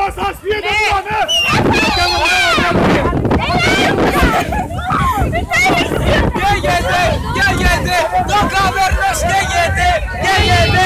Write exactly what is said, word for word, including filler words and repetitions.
σας φύγετε τώρα, ναι! Καίγεται, καίγεται, το καβέρνος καίγεται, καίγεται.